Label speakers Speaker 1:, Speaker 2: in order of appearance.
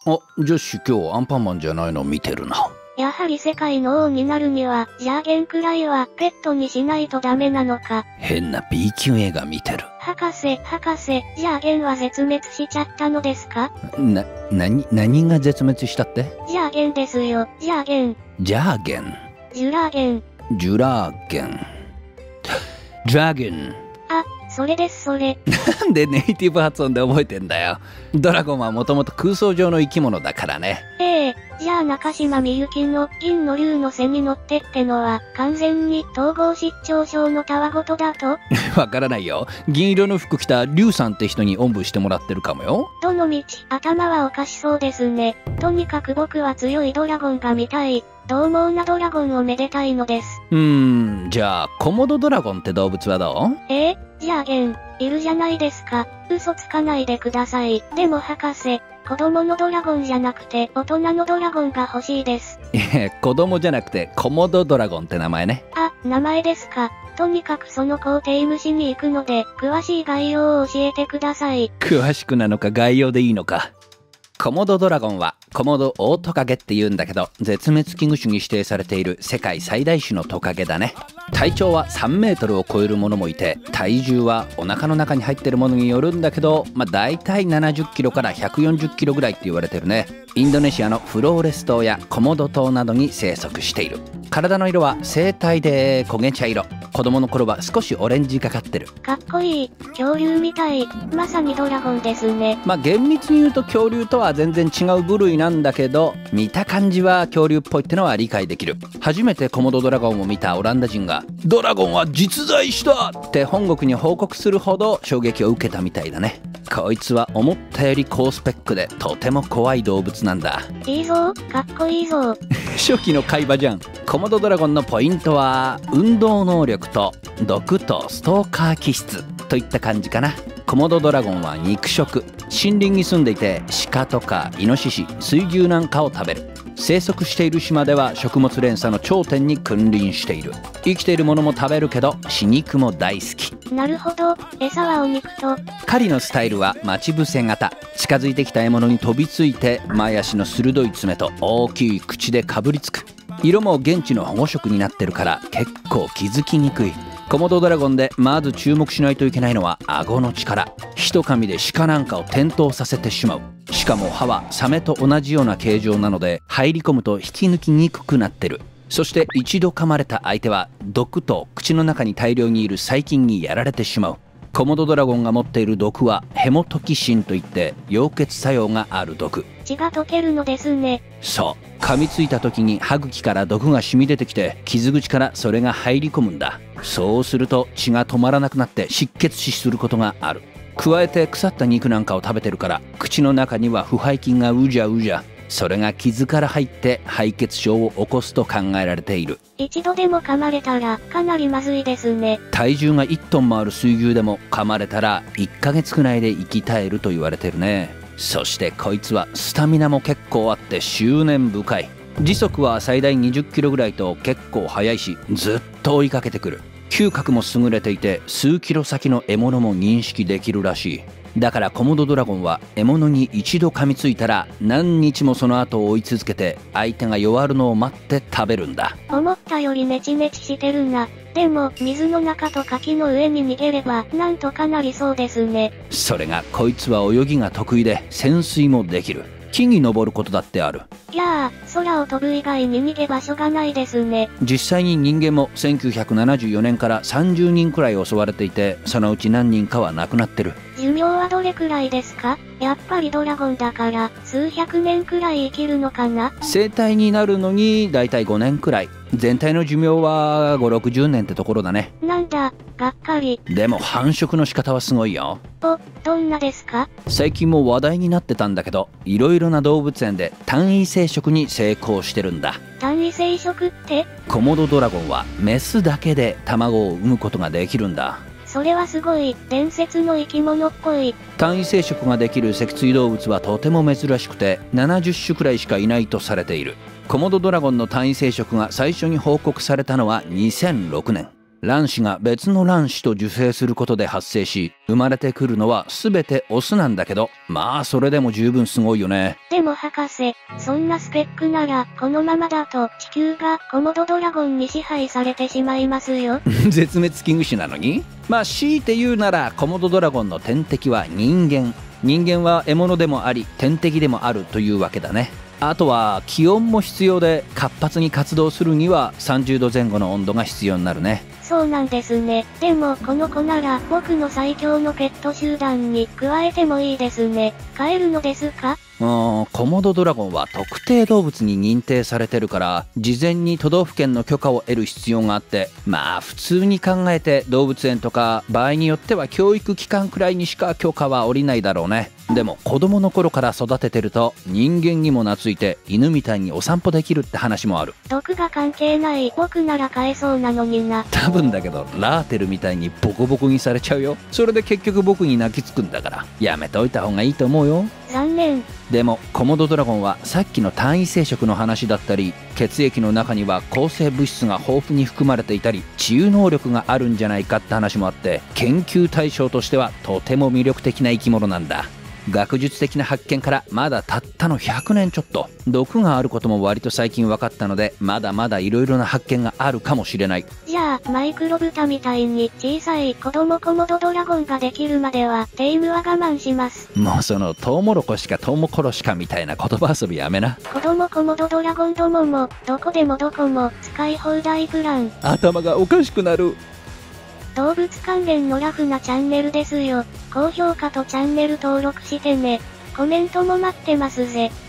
Speaker 1: あ、女子今日アンパンマンじゃないの見てるな。
Speaker 2: やはり世界の王になるには、ジャーゲンくらいはペットにしないとダメなのか。
Speaker 1: 変な B 級映画見てる。
Speaker 2: 博士、ジャーゲンは絶滅しちゃったのですか？
Speaker 1: 何が絶滅したって？
Speaker 2: ジャーゲンですよ、ジャーゲン。
Speaker 1: ジャーゲン。
Speaker 2: ジュラーゲン。
Speaker 1: ジュラーゲン。ジャーゲン。
Speaker 2: あ、それですそれ。
Speaker 1: なんでネイティブ発音で覚えてんだよ。ドラゴンはもともと空想上の生き物だからね。
Speaker 2: じゃあ中島みゆきの銀の竜の背に乗ってってのは完全に統合失調症のたわごとだと？
Speaker 1: わからないよ。銀色の服着た竜さんって人におんぶしてもらってるかもよ。
Speaker 2: どのみち頭はおかしそうですね。とにかく僕は強いドラゴンが見たい。獰猛なドラゴンをめでたいのです。
Speaker 1: じゃあコモドドラゴンって動物はどう？
Speaker 2: ジャーゲン、いるじゃないですか。嘘つかないでください。でも博士、子供のドラゴンじゃなくて大人のドラゴンが欲しいです。
Speaker 1: 子供じゃなくてコモドドラゴンって名前ね。
Speaker 2: あ、名前ですか。とにかくその子をテイムしに行くので、詳しい概要を教えてください。
Speaker 1: 詳しくなのか概要でいいのか。コモドドラゴンはコモドオオトカゲって言うんだけど、絶滅危惧種に指定されている世界最大種のトカゲだね。体長は3メートルを超えるものもいて、体重はお腹の中に入ってるものによるんだけど、だいたい70キロから140キロぐらいって言われてるね。インドネシアのフローレス島やコモド島などに生息している。体の色は生体で焦げ茶色。子供の頃は少しオレンジがかってる。
Speaker 2: かっこいい。恐竜みたい。まさにドラゴンですね。
Speaker 1: 厳密に言うと恐竜とは全然違う部類なんだけど、見た感じは恐竜っぽいってのは理解できる。初めてコモドドラゴンを見たオランダ人がドラゴンは実在したって本国に報告するほど衝撃を受けたみたいだね。こいつは思ったより高スペックでとても怖い動物なんだ。
Speaker 2: いいぞ、かっこいいぞ。
Speaker 1: 初期の海馬じゃん。コモドドラゴンのポイントは運動能力と毒とストーカー気質といった感じかな。コモドドラゴンは肉食。森林に住んでいて鹿とかイノシシ、水牛なんかを食べる。生息している島では食物連鎖の頂点に君臨している。生きているものも食べるけど死肉も大好き。
Speaker 2: なるほど、餌はお肉と。
Speaker 1: 狩りのスタイルは待ち伏せ型。近づいてきた獲物に飛びついて前足の鋭い爪と大きい口でかぶりつく。色も現地の保護色になってるから結構気づきにくい。コモドドラゴンでまず注目しないといけないのは顎の力。一噛みで鹿なんかを転倒させてしまう。しかも歯はサメと同じような形状なので入り込むと引き抜きにくくなってる。そして一度噛まれた相手は毒と口の中に大量にいる細菌にやられてしまう。コモドドラゴンが持っている毒はヘモトキシンといって溶血作用がある毒。
Speaker 2: 血が溶けるのですね。
Speaker 1: そう、噛みついた時に歯茎から毒が染み出てきて傷口からそれが入り込むんだ。そうすると血が止まらなくなって失血死することがある。加えて腐った肉なんかを食べてるから口の中には腐敗菌がうじゃうじゃ。それが傷から入って敗血症を起こすと考えられている。
Speaker 2: 一度でも噛まれたらかなりまずいですね。
Speaker 1: 体重が1トンもある水牛でも噛まれたら1ヶ月くらいで生き絶えると言われてるね。そしてこいつはスタミナも結構あって執念深い。時速は最大20キロぐらいと結構速いしずっと追いかけてくる。嗅覚も優れていて数キロ先の獲物も認識できるらしい。だからコモドドラゴンは獲物に一度噛みついたら何日もその後を追い続けて相手が弱るのを待って食べるんだ。
Speaker 2: 思ったよりネチネチしてるな。でも水の中と柿の上に逃げればなんとかなりそうですね。
Speaker 1: それがこいつは泳ぎが得意で潜水もできる。木に登ることだってある。
Speaker 2: いやー、空を飛ぶ以外に逃げ場所がないですね。
Speaker 1: 実際に人間も1974年から30人くらい襲われていて、そのうち何人かは亡くなってる。
Speaker 2: 寿命はどれくらいですか？やっぱりドラゴンだから数百年くらい生きるのかな？
Speaker 1: 生体になるのにだいたい5年くらい。全体の寿命は5、60年ってところだね。
Speaker 2: なんだ、がっかり。
Speaker 1: でも繁殖の仕方はすごいよ。
Speaker 2: どんなですか？
Speaker 1: 最近も話題になってたんだけど、いろいろな動物園で単位生殖に成功してるんだ。
Speaker 2: 単位生殖って？
Speaker 1: コモドドラゴンはメスだけで卵を産むことができるんだ。
Speaker 2: それはすごい、伝説の生き物っぽい。
Speaker 1: 単位生殖ができる脊椎動物はとても珍しくて70種くらいしかいないとされている。コモドドラゴンの単位生殖が最初に報告されたのは2006年。 卵子が別の卵子と受精することで発生し、生まれてくるのは全てオスなんだけど、まあそれでも十分すごいよね。
Speaker 2: でも博士、そんなスペックなら、このままだと地球がコモドドラゴンに支配されてしまいますよ。
Speaker 1: 絶滅危惧種なのに。まあ強いて言うなら、コモドドラゴンの天敵は人間。人間は獲物でもあり、天敵でもあるというわけだね。あとは気温も必要で、活発に活動するには30度前後の温度が必要になるね。
Speaker 2: そうなんですね。でもこの子なら僕の最強のペット集団に加えてもいいですね。飼えるのですか？
Speaker 1: コモドドラゴンは特定動物に認定されてるから、事前に都道府県の許可を得る必要があって、まあ普通に考えて動物園とか場合によっては教育機関くらいにしか許可は下りないだろうね。でも子供の頃から育ててると人間にも懐いて犬みたいにお散歩できるって話もある。
Speaker 2: 毒が関係ない僕なら飼えそうなのにな。
Speaker 1: 多分だけどラーテルみたいにボコボコにされちゃうよ。それで結局僕に泣きつくんだから、やめといた方がいいと思うよ。
Speaker 2: 残念。
Speaker 1: でもコモドドラゴンはさっきの単位生殖の話だったり、血液の中には抗生物質が豊富に含まれていたり、治癒能力があるんじゃないかって話もあって、研究対象としてはとても魅力的な生き物なんだ。学術的な発見からまだたったの100年ちょっと。毒があることも割と最近分かったので、まだまだ色々な発見があるかもしれない。
Speaker 2: じゃあマイクロブタみたいに小さい子供コモドドラゴンができるまではテイムは我慢します。
Speaker 1: もうそのトウモロコシかトウモコロシかみたいな言葉遊びやめな。
Speaker 2: 子供コモドドラゴンどももどこでもどこも使い放題プラン。
Speaker 1: 頭がおかしくなる。
Speaker 2: 動物関連のラフなチャンネルですよ。高評価とチャンネル登録してね。コメントも待ってますぜ。